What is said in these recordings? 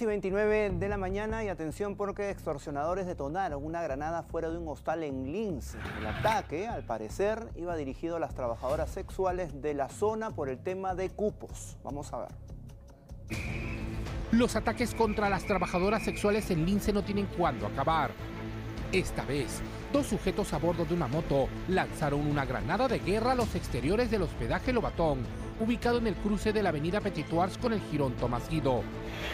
7:29 de la mañana y atención porque extorsionadores detonaron una granada fuera de un hostal en Lince. El ataque, al parecer, iba dirigido a las trabajadoras sexuales de la zona por el tema de cupos. Vamos a ver. Los ataques contra las trabajadoras sexuales en Lince no tienen cuándo acabar. Esta vez, dos sujetos a bordo de una moto lanzaron una granada de guerra a los exteriores del hospedaje Lobatón, ubicado en el cruce de la avenida Petitoars con el jirón Tomás Guido.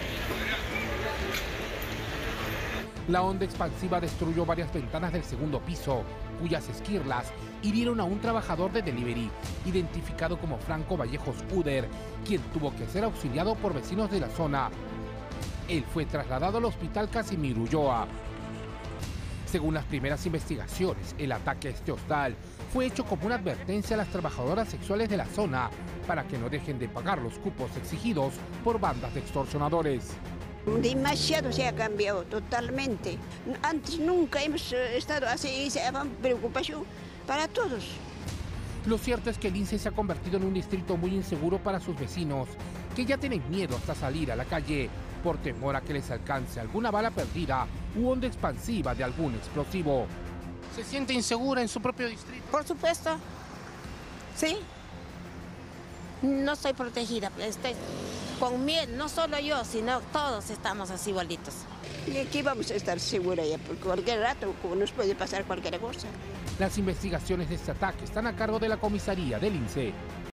La onda expansiva destruyó varias ventanas del segundo piso, cuyas esquirlas hirieron a un trabajador de delivery, identificado como Franco Vallejos Uder, quien tuvo que ser auxiliado por vecinos de la zona. Él fue trasladado al hospital Casimiro Ulloa. Según las primeras investigaciones, el ataque a este hostal fue hecho como una advertencia a las trabajadoras sexuales de la zona para que no dejen de pagar los cupos exigidos por bandas de extorsionadores. Demasiado se ha cambiado totalmente. Antes nunca hemos estado así, se llama preocupación para todos. Lo cierto es que Lince se ha convertido en un distrito muy inseguro para sus vecinos, que ya tienen miedo hasta salir a la calle por temor a que les alcance alguna bala perdida u onda expansiva de algún explosivo. ¿Se siente insegura en su propio distrito? Por supuesto, sí. No estoy protegida, estoy con miedo, no solo yo, sino todos estamos así igualitos. Y aquí vamos a estar seguros ya, porque cualquier rato nos puede pasar cualquier cosa. Las investigaciones de este ataque están a cargo de la comisaría de Lince.